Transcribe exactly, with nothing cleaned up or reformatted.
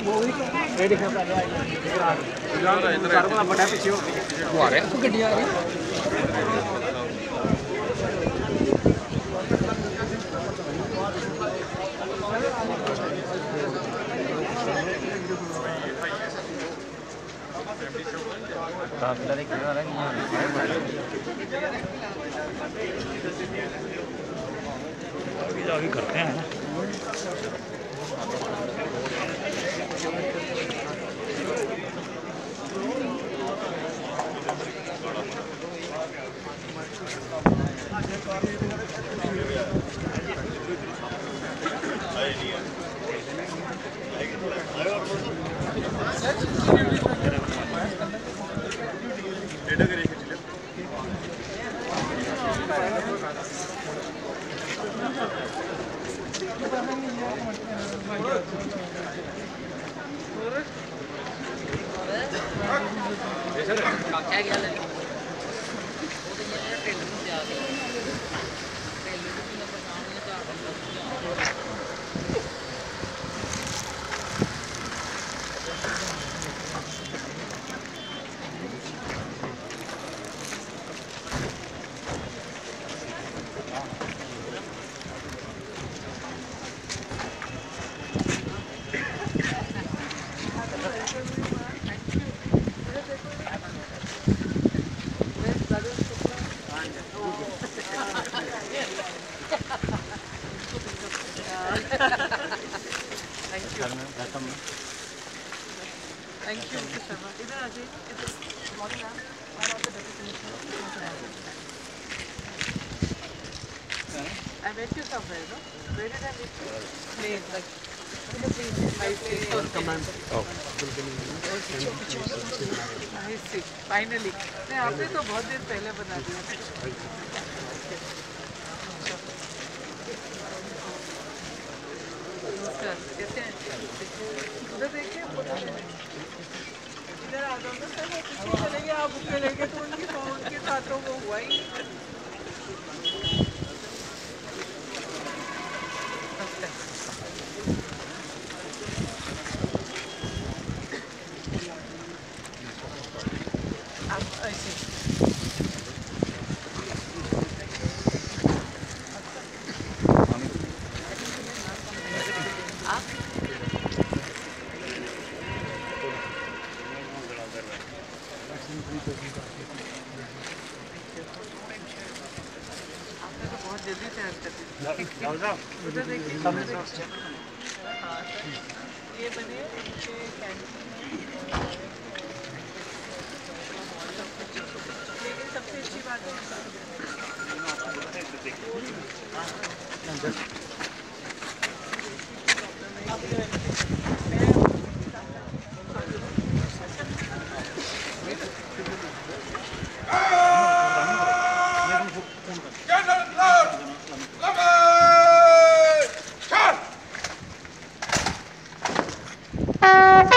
अभी करते हैं ना। Thank you, Mister Sharma. इधर आ जाइए. Good morning, ma'am. I'm also deputy commissioner. I met you somewhere, no? Where did I meet you? Place, like. I see. Welcome, ma'am. Oh. I see. Finally. नहीं आपने तो बहुत दिन पहले बना दिया. नमस्कार. कैसे हैं? उधर देखिए. इधर आ जाओ तो सर वो पीछे चलेंगे आप बुके लेंगे तो उनकी उनके साथ तो वो हुआ ही. आप ऐसे जल्दी तैयार कर दीजिए. उधर देखिए. ये बने इनके लेकिन सबसे अच्छी बात है